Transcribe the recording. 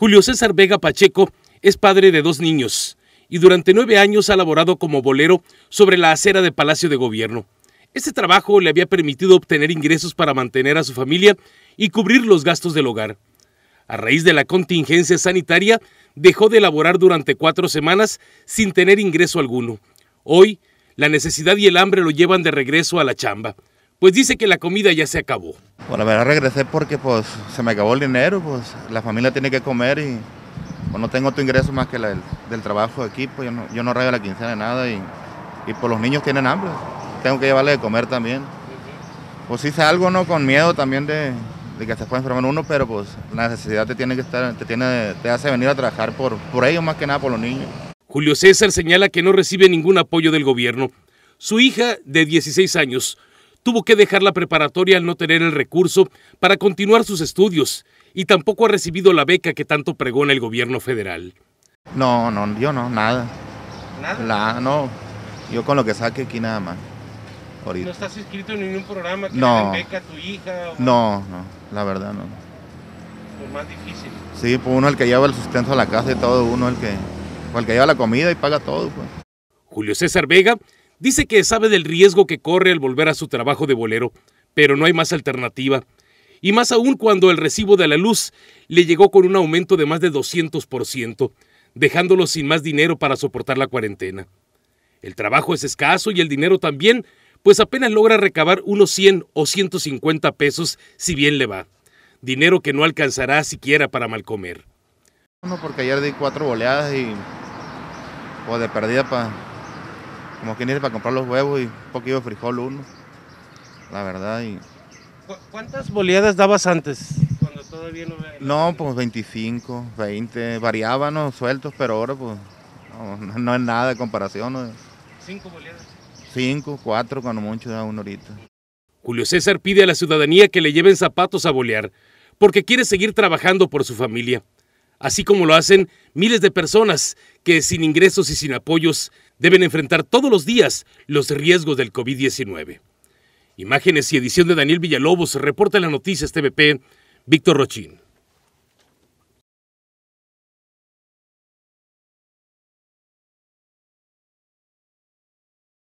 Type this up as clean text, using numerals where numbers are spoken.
Julio César Vega Pacheco es padre de 2 niños y durante 9 años ha laborado como bolero sobre la acera de Palacio de Gobierno. Este trabajo le había permitido obtener ingresos para mantener a su familia y cubrir los gastos del hogar. A raíz de la contingencia sanitaria, dejó de laborar durante 4 semanas sin tener ingreso alguno. Hoy, la necesidad y el hambre lo llevan de regreso a la chamba, pues dice que la comida ya se acabó. Pues la verdad regresé porque pues se me acabó el dinero, pues la familia tiene que comer y pues no tengo otro ingreso más que del trabajo de aquí, pues yo no rayo la quincena de nada y pues los niños tienen hambre, tengo que llevarles de comer también. Pues hice algo, ¿no? Con miedo también de que se pueda enfermar uno, pero pues la necesidad te hace venir a trabajar por ellos más que nada por los niños. Julio César señala que no recibe ningún apoyo del gobierno. Su hija, de 16 años, tuvo que dejar la preparatoria al no tener el recurso para continuar sus estudios y tampoco ha recibido la beca que tanto pregona el gobierno federal. No, yo no, nada. ¿Nada? No, yo con lo que saque aquí nada más. Ahorita. ¿No estás inscrito en ningún programa que no. le den beca a tu hija? No, la verdad no. Pues más difícil. Sí, pues uno es el que lleva el sustento a la casa y todo, uno es el que lleva la comida y paga todo, pues. Julio César Vega dice que sabe del riesgo que corre al volver a su trabajo de bolero, pero no hay más alternativa. Y más aún cuando el recibo de la luz le llegó con un aumento de más de 200%, dejándolo sin más dinero para soportar la cuarentena. El trabajo es escaso y el dinero también, pues apenas logra recabar unos 100 o 150 pesos si bien le va. Dinero que no alcanzará siquiera para mal comer. No, porque ayer di 4 boleadas y pues de perdida como quien dice, para comprar los huevos y un poquito de frijol uno, la verdad. ¿Cuántas boleadas dabas antes? Cuando todavía no, pues 25, 20, variaban, ¿no? Sueltos, pero ahora pues no es nada de comparación, ¿no? 5 boleadas. 5, 4, cuando mucho da uno ahorita. Julio César pide a la ciudadanía que le lleven zapatos a bolear, porque quiere seguir trabajando por su familia, así como lo hacen miles de personas que sin ingresos y sin apoyos deben enfrentar todos los días los riesgos del COVID-19. Imágenes y edición de Daniel Villalobos, reporta en las noticias TVP, Víctor Rochín.